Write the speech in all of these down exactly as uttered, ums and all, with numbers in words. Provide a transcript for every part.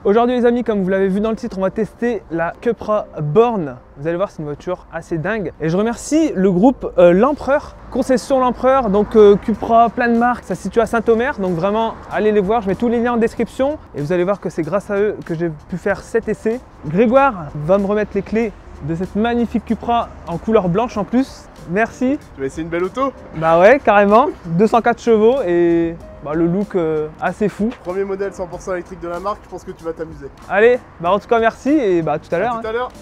Aujourd'hui les amis, comme vous l'avez vu dans le titre, on va tester la Cupra Born. Vous allez voir, c'est une voiture assez dingue. Et je remercie le groupe euh, L'Empereur, Concession L'Empereur, donc euh, Cupra, plein de marques, ça se situe à Saint-Omer. Donc vraiment, allez les voir, je mets tous les liens en description. Et vous allez voir que c'est grâce à eux que j'ai pu faire cet essai. Grégoire va me remettre les clés de cette magnifique Cupra en couleur blanche en plus. Merci. Tu vas essayer une belle auto? Bah ouais, carrément. deux cent quatre chevaux et bah, le look euh, assez fou. Premier modèle cent pour cent électrique de la marque, je pense que tu vas t'amuser. Allez, bah en tout cas merci et bah tout à l'heure. Tout à l'heure.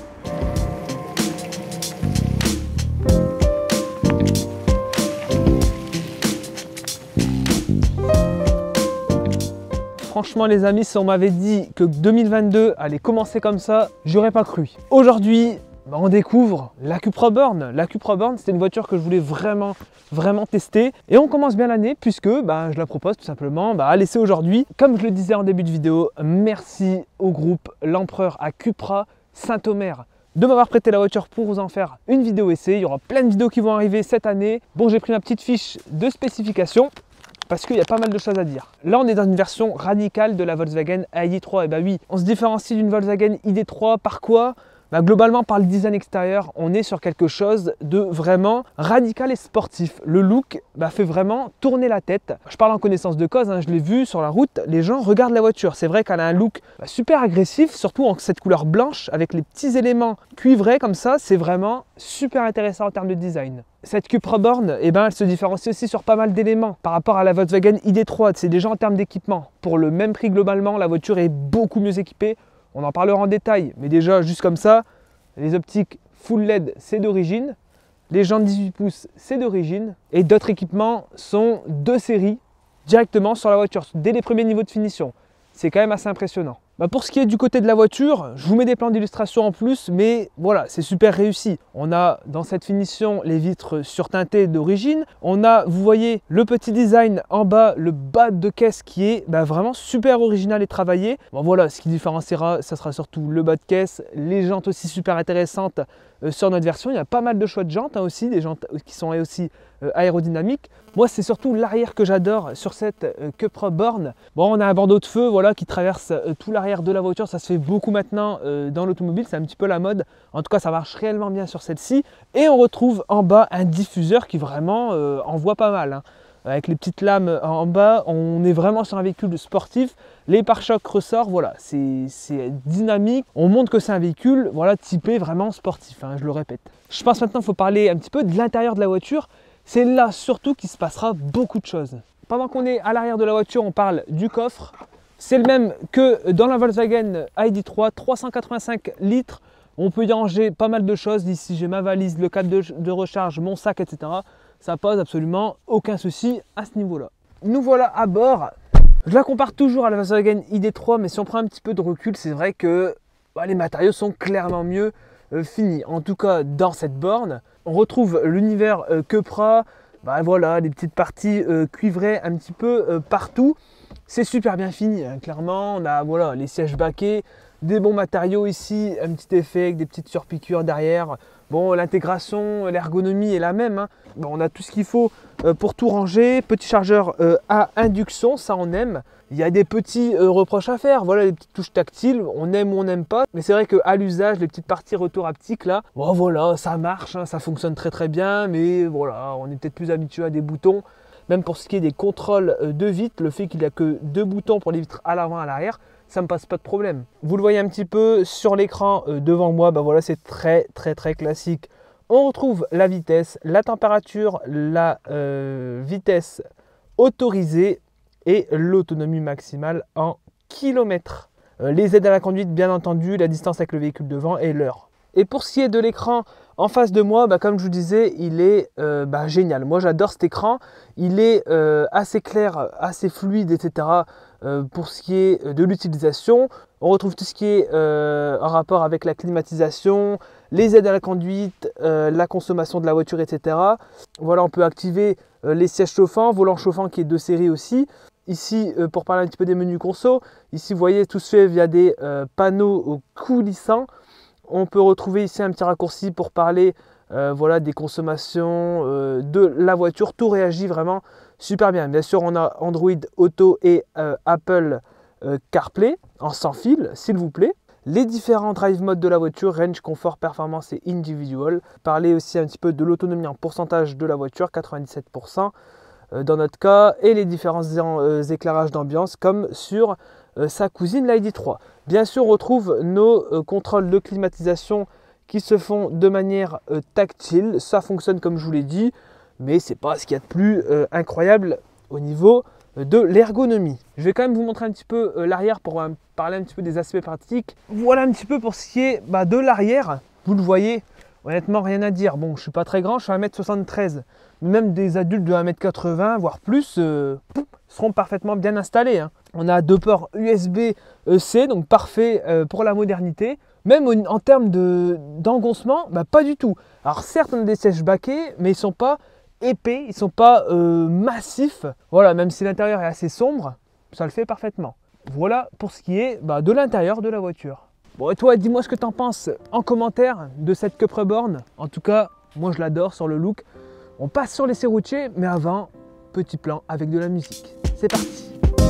Franchement les amis, si on m'avait dit que deux mille vingt-deux allait commencer comme ça, j'aurais pas cru. Aujourd'hui, bah, on découvre la Cupra Born. La Cupra Born, c'était une voiture que je voulais vraiment, vraiment tester. Et on commence bien l'année puisque bah, je la propose tout simplement bah, à l'essai aujourd'hui. Comme je le disais en début de vidéo, merci au groupe L'Empereur à Cupra Saint-Omer de m'avoir prêté la voiture pour vous en faire une vidéo essai. Il y aura plein de vidéos qui vont arriver cette année. Bon, j'ai pris ma petite fiche de spécification parce qu'il y a pas mal de choses à dire. Là, on est dans une version radicale de la Volkswagen I D trois. Et bah oui, on se différencie d'une Volkswagen I D trois par quoi? Bah, globalement, par le design extérieur, on est sur quelque chose de vraiment radical et sportif. Le look bah, fait vraiment tourner la tête. Je parle en connaissance de cause, hein, je l'ai vu sur la route, les gens regardent la voiture. C'est vrai qu'elle a un look bah, super agressif, surtout en cette couleur blanche avec les petits éléments cuivrés comme ça. C'est vraiment super intéressant en termes de design. Cette Cupra Born, eh ben, elle se différencie aussi sur pas mal d'éléments par rapport à la Volkswagen I D trois. C'est déjà en termes d'équipement. Pour le même prix globalement, la voiture est beaucoup mieux équipée. On en parlera en détail, mais déjà juste comme ça, les optiques full L E D c'est d'origine, les jantes dix-huit pouces c'est d'origine et d'autres équipements sont de série directement sur la voiture dès les premiers niveaux de finition. C'est quand même assez impressionnant. Bah pour ce qui est du côté de la voiture, je vous mets des plans d'illustration en plus, mais voilà, c'est super réussi. On a dans cette finition les vitres surteintées d'origine. On a, vous voyez, le petit design en bas, le bas de caisse qui est bah, vraiment super original et travaillé. Bon voilà, ce qui différenciera, ça sera surtout le bas de caisse, les jantes aussi super intéressantes euh, sur notre version. Il y a pas mal de choix de jantes hein, aussi, des jantes qui sont aussi euh, aérodynamiques. Moi, c'est surtout l'arrière que j'adore sur cette euh, Cupra Born. Bon, on a un bandeau de feu voilà, qui traverse euh, tout l'arrière de la voiture. Ça se fait beaucoup maintenant euh, dans l'automobile. C'est un petit peu la mode. En tout cas, ça marche réellement bien sur celle-ci. Et on retrouve en bas un diffuseur qui vraiment euh, envoie pas mal. Hein. Avec les petites lames en bas, on est vraiment sur un véhicule sportif. Les pare-chocs ressortent, voilà, c'est dynamique. On montre que c'est un véhicule voilà, typé vraiment sportif, hein, je le répète. Je pense maintenant qu'il faut parler un petit peu de l'intérieur de la voiture. C'est là surtout qu'il se passera beaucoup de choses. Pendant qu'on est à l'arrière de la voiture, on parle du coffre. C'est le même que dans la Volkswagen I D trois, trois cent quatre-vingt-cinq litres. On peut y ranger pas mal de choses. Ici, j'ai ma valise, le câble de, de recharge, mon sac, et cetera. Ça pose absolument aucun souci à ce niveau-là. Nous voilà à bord. Je la compare toujours à la Volkswagen I D trois, mais si on prend un petit peu de recul, c'est vrai que bah, les matériaux sont clairement mieux euh, finis. En tout cas, dans cette borne, on retrouve l'univers euh, Cupra. Bah, voilà, des petites parties euh, cuivrées un petit peu euh, partout. C'est super bien fini, hein, clairement. On a voilà, les sièges baquets, des bons matériaux ici, un petit effet avec des petites surpiqûres derrière. Bon, l'intégration, l'ergonomie est la même. Hein. Bon, on a tout ce qu'il faut euh, pour tout ranger. Petit chargeur euh, à induction, ça on aime. Il y a des petits euh, reproches à faire. Voilà, les petites touches tactiles, on aime ou on n'aime pas. Mais c'est vrai qu'à l'usage, les petites parties retour haptique là, bon voilà, ça marche, hein, ça fonctionne très très bien. Mais voilà, on est peut-être plus habitué à des boutons. Même pour ce qui est des contrôles de vitres, le fait qu'il n'y a que deux boutons pour les vitres à l'avant et à l'arrière, ça ne me passe pas de problème. Vous le voyez un petit peu sur l'écran euh, devant moi, bah voilà, c'est très très très classique. On retrouve la vitesse, la température, la euh, vitesse autorisée et l'autonomie maximale en kilomètres. Euh, les aides à la conduite, bien entendu, la distance avec le véhicule devant et l'heure. Et pour ce qui est de l'écran en face de moi, bah, comme je vous disais, il est euh, bah, génial. Moi, j'adore cet écran. Il est euh, assez clair, assez fluide, et cetera. Euh, pour ce qui est de l'utilisation, on retrouve tout ce qui est euh, en rapport avec la climatisation, les aides à la conduite, euh, la consommation de la voiture, et cetera. Voilà, on peut activer euh, les sièges chauffants, volant chauffant qui est de série aussi. Ici, euh, pour parler un petit peu des menus conso, ici, vous voyez, tout se fait via des euh, panneaux coulissants. On peut retrouver ici un petit raccourci pour parler euh, voilà, des consommations euh, de la voiture. Tout réagit vraiment super bien. Bien sûr, on a Android Auto et euh, Apple euh, CarPlay en sans fil, s'il vous plaît. Les différents drive modes de la voiture, range, confort, performance et individual. Parler aussi un petit peu de l'autonomie en pourcentage de la voiture, quatre-vingt-dix-sept pour cent euh, dans notre cas, et les différents euh, éclairages d'ambiance comme sur euh, sa cousine l'I D trois. Bien sûr, on retrouve nos euh, contrôles de climatisation qui se font de manière euh, tactile. Ça fonctionne comme je vous l'ai dit, mais c'est pas ce qu'il y a de plus euh, incroyable au niveau euh, de l'ergonomie. Je vais quand même vous montrer un petit peu euh, l'arrière pour euh, parler un petit peu des aspects pratiques. Voilà un petit peu pour ce qui est bah, de l'arrière. Vous le voyez, honnêtement rien à dire. Bon, je suis pas très grand, je suis à un mètre soixante-treize. Même des adultes de un mètre quatre-vingts, voire plus, euh, seront parfaitement bien installés. Hein. On a deux ports U S B-C, donc parfait euh, pour la modernité. Même en termes d'engoncement, bah, pas du tout. Alors certes, on a des sièges baquets, mais ils ne sont pas épais, ils ne sont pas euh, massifs. Voilà, même si l'intérieur est assez sombre, ça le fait parfaitement. Voilà pour ce qui est bah, de l'intérieur de la voiture. Bon, et toi, dis-moi ce que tu en penses en commentaire de cette Cupra Born. En tout cas, moi je l'adore sur le look. On passe sur l'essai routier, mais avant, petit plan avec de la musique. C'est parti.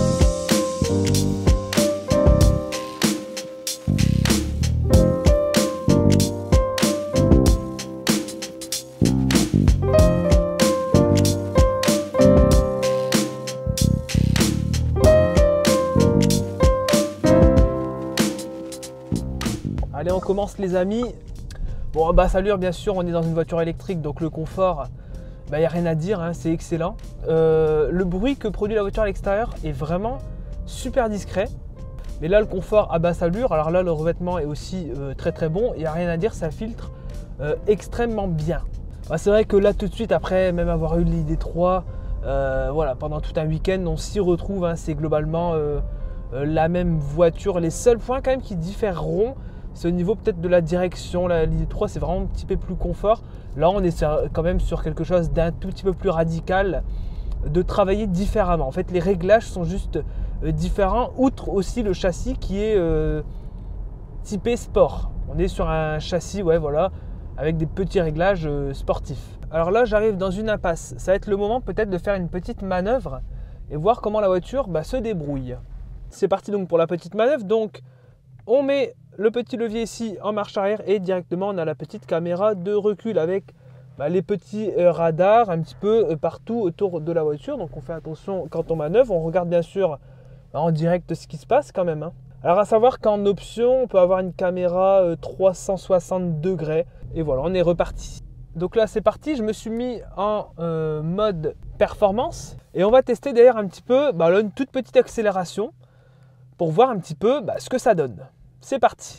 Allez, on commence les amis. Bon, bah allure, bien sûr, on est dans une voiture électrique, donc le confort, il bah, n'y a rien à dire, hein, c'est excellent. Euh, le bruit que produit la voiture à l'extérieur est vraiment super discret. Mais là, le confort à basse allure, alors là, le revêtement est aussi euh, très très bon. Il n'y a rien à dire, ça filtre euh, extrêmement bien. Bah, c'est vrai que là, tout de suite, après même avoir eu l'I D trois, euh, voilà, pendant tout un week-end, on s'y retrouve. Hein, c'est globalement euh, euh, la même voiture. Les seuls points quand même qui différeront, c'est au niveau peut-être de la direction. La l'I D trois, c'est vraiment un petit peu plus confort. Là, on est sur, quand même sur quelque chose d'un tout petit peu plus radical, de travailler différemment. En fait, les réglages sont juste euh, différents, outre aussi le châssis qui est euh, typé sport. On est sur un châssis, ouais, voilà, avec des petits réglages euh, sportifs. Alors là, j'arrive dans une impasse. Ça va être le moment peut-être de faire une petite manœuvre et voir comment la voiture bah, se débrouille. C'est parti donc pour la petite manœuvre. Donc, on met le petit levier ici en marche arrière et directement on a la petite caméra de recul avec bah, les petits euh, radars un petit peu euh, partout autour de la voiture. Donc on fait attention quand on manœuvre, on regarde bien sûr bah, en direct ce qui se passe quand même. Hein. Alors à savoir qu'en option on peut avoir une caméra euh, trois cent soixante degrés et voilà, on est reparti. Donc là c'est parti, je me suis mis en euh, mode performance et on va tester d'ailleurs un petit peu bah, là, une toute petite accélération pour voir un petit peu bah, ce que ça donne. C'est parti.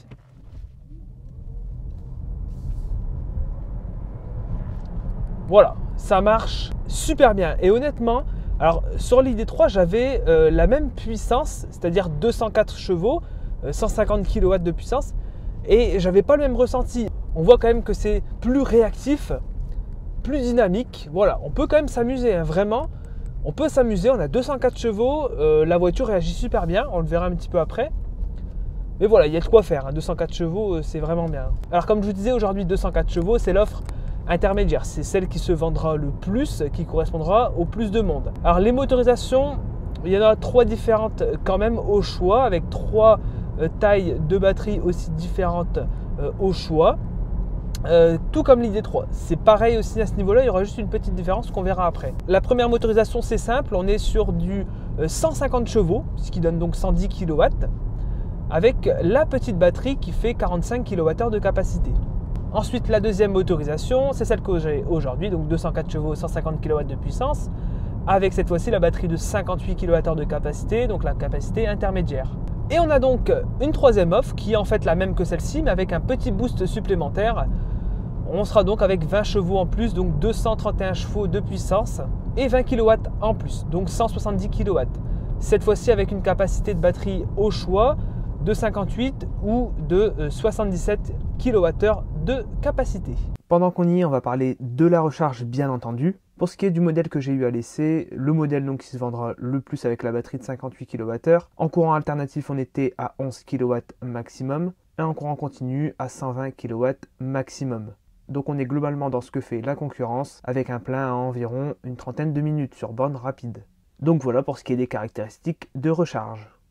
Voilà, ça marche super bien. Et honnêtement, alors sur l'I D trois, j'avais euh, la même puissance, c'est-à-dire deux cent quatre chevaux, euh, cent cinquante kilowatts de puissance, et j'avais pas le même ressenti. On voit quand même que c'est plus réactif, plus dynamique. Voilà, on peut quand même s'amuser, hein, vraiment. On peut s'amuser, on a deux cent quatre chevaux, euh, la voiture réagit super bien, on le verra un petit peu après. Mais voilà, il y a de quoi faire, hein. deux cent quatre chevaux, c'est vraiment bien. Alors comme je vous disais, aujourd'hui deux cent quatre chevaux, c'est l'offre intermédiaire. C'est celle qui se vendra le plus, qui correspondra au plus de monde. Alors les motorisations, il y en a trois différentes quand même au choix, avec trois euh, tailles de batterie aussi différentes euh, au choix. Euh, tout comme l'I D trois. C'est pareil aussi à ce niveau-là, il y aura juste une petite différence qu'on verra après. La première motorisation, c'est simple, on est sur du euh, cent cinquante chevaux, ce qui donne donc cent dix kilowatts. Avec la petite batterie qui fait quarante-cinq kilowattheures de capacité. Ensuite, la deuxième motorisation, c'est celle que j'ai aujourd'hui, donc deux cent quatre chevaux, cent cinquante kilowatts de puissance, avec cette fois-ci la batterie de cinquante-huit kilowattheures de capacité, donc la capacité intermédiaire. Et on a donc une troisième offre qui est en fait la même que celle-ci, mais avec un petit boost supplémentaire. On sera donc avec vingt chevaux en plus, donc deux cent trente et un chevaux de puissance, et vingt kilowatts en plus, donc cent soixante-dix kilowatts. Cette fois-ci avec une capacité de batterie au choix, de cinquante-huit ou de soixante-dix-sept kilowattheures de capacité. Pendant qu'on y est, on va parler de la recharge bien entendu. Pour ce qui est du modèle que j'ai eu à l'essai, le modèle donc qui se vendra le plus avec la batterie de cinquante-huit kilowattheures. En courant alternatif, on était à onze kilowatts maximum et en courant continu à cent vingt kilowatts maximum. Donc on est globalement dans ce que fait la concurrence avec un plein à environ une trentaine de minutes sur borne rapide. Donc voilà pour ce qui est des caractéristiques de recharge.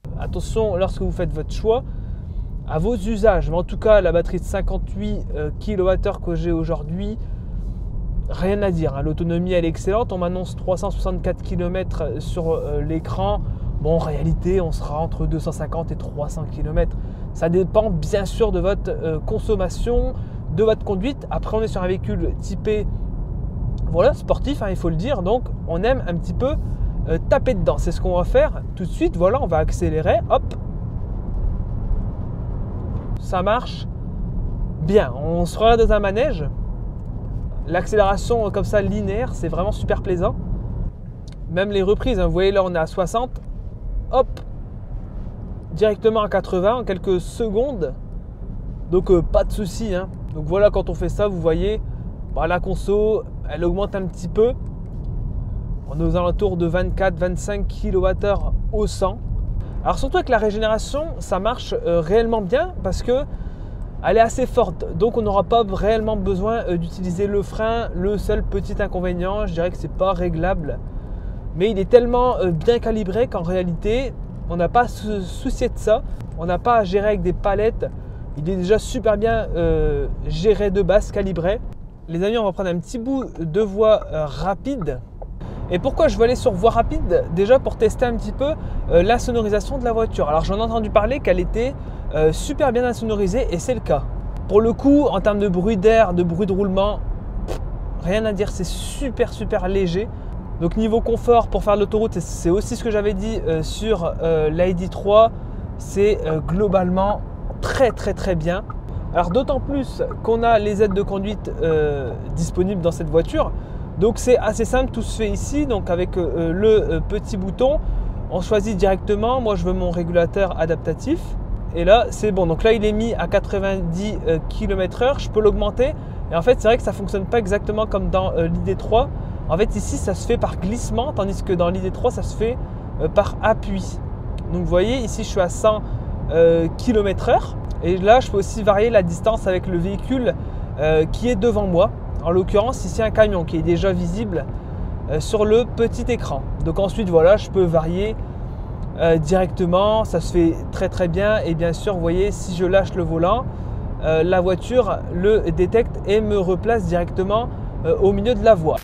Attention lorsque vous faites votre choix à vos usages. Mais en tout cas, la batterie de cinquante-huit kilowattheures que j'ai aujourd'hui, rien à dire. Hein. L'autonomie elle est excellente. On m'annonce trois cent soixante-quatre kilomètres sur euh, l'écran. Bon, en réalité, on sera entre deux cent cinquante et trois cents kilomètres. Ça dépend bien sûr de votre euh, consommation, de votre conduite. Après, on est sur un véhicule typé voilà, sportif, hein, il faut le dire. Donc, on aime un petit peu euh, taper dedans. C'est ce qu'on va faire tout de suite. Voilà, on va accélérer. Hop. Ça marche bien. On se regarde dans un manège. L'accélération comme ça linéaire, c'est vraiment super plaisant. Même les reprises, hein, vous voyez là on est à soixante. Hop, directement à quatre-vingts en quelques secondes. Donc euh, pas de souci. Hein. Donc voilà, quand on fait ça, vous voyez, bah, la conso, elle augmente un petit peu. On est aux alentours de vingt-quatre à vingt-cinq kilowattheures au cent. Alors surtout avec la régénération, ça marche euh, réellement bien parce que elle est assez forte. Donc on n'aura pas réellement besoin euh, d'utiliser le frein. Le seul petit inconvénient, je dirais que c'est pas réglable. Mais il est tellement euh, bien calibré qu'en réalité, on n'a pas à se soucier de ça. On n'a pas à gérer avec des palettes. Il est déjà super bien euh, géré de base, calibré. Les amis, on va prendre un petit bout de voie euh, rapide. Et pourquoi je veux aller sur voie rapide? Déjà pour tester un petit peu euh, la sonorisation de la voiture. Alors j'en ai entendu parler qu'elle était euh, super bien insonorisée et c'est le cas. Pour le coup, en termes de bruit d'air, de bruit de roulement, pff, rien à dire, c'est super super léger. Donc niveau confort pour faire l'autoroute, c'est aussi ce que j'avais dit euh, sur euh, l'I D trois, c'est euh, globalement très très très bien. Alors d'autant plus qu'on a les aides de conduite euh, disponibles dans cette voiture. Donc c'est assez simple, tout se fait ici. Donc avec euh, le euh, petit bouton, on choisit directement. Moi je veux mon régulateur adaptatif. Et là c'est bon. Donc là il est mis à quatre-vingt-dix kilomètres heure. Je peux l'augmenter. Et en fait c'est vrai que ça ne fonctionne pas exactement comme dans euh, l'I D trois. En fait ici ça se fait par glissement. Tandis que dans l'I D trois ça se fait euh, par appui. Donc vous voyez ici je suis à cent kilomètres heure. Et là je peux aussi varier la distance avec le véhicule euh, qui est devant moi. En l'occurrence, ici un camion qui est déjà visible euh, sur le petit écran. Donc ensuite, voilà, je peux varier euh, directement. Ça se fait très très bien. Et bien sûr, vous voyez, si je lâche le volant, euh, la voiture le détecte et me replace directement euh, au milieu de la voie.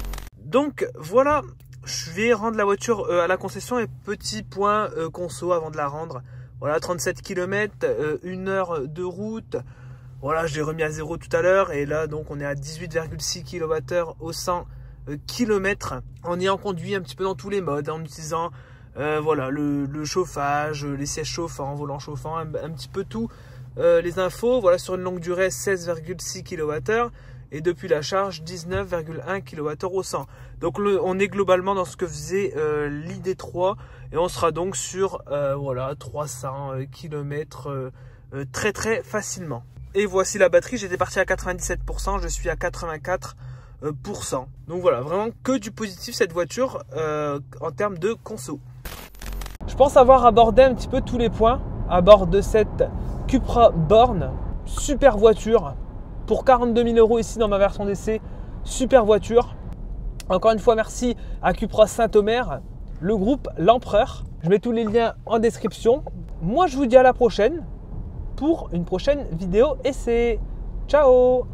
Donc voilà, je vais rendre la voiture euh, à la concession. Et petit point euh, conso avant de la rendre. Voilà, trente-sept kilomètres, euh, une heure de route. Voilà, je l'ai remis à zéro tout à l'heure et là donc on est à dix-huit virgule six kilowattheures au cent kilomètres en ayant conduit un petit peu dans tous les modes, en utilisant euh, voilà, le, le chauffage, les sièges chauffants, volant chauffant, un, un petit peu tout, euh, les infos. Voilà, sur une longue durée seize virgule six kilowattheures et depuis la charge dix-neuf virgule un kilowattheures au cent. Donc le, on est globalement dans ce que faisait euh, l'I D trois et on sera donc sur euh, voilà, trois cents kilomètres euh, euh, très très facilement. Et voici la batterie, j'étais parti à quatre-vingt-dix-sept pour cent, je suis à quatre-vingt-quatre pour cent. Donc voilà, vraiment que du positif cette voiture euh, en termes de conso. Je pense avoir abordé un petit peu tous les points à bord de cette Cupra Born. Super voiture, pour quarante-deux mille euros ici dans ma version d'essai, super voiture. Encore une fois, merci à Cupra Saint-Omer, le groupe L'Empereur. Je mets tous les liens en description. Moi, je vous dis à la prochaine pour une prochaine vidéo essai. Ciao!